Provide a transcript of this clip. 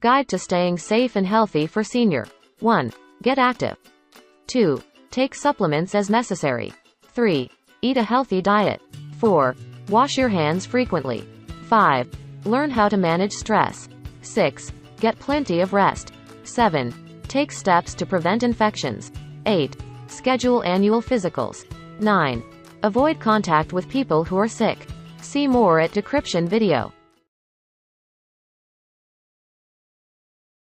Guide to staying safe and healthy for senior. 1. Get active. 2. Take supplements as necessary. 3. Eat a healthy diet. 4. Wash your hands frequently. 5. Learn how to manage stress. 6. Get plenty of rest. 7. Take steps to prevent infections. 8. Schedule annual physicals. 9. Avoid contact with people who are sick. See more at description video.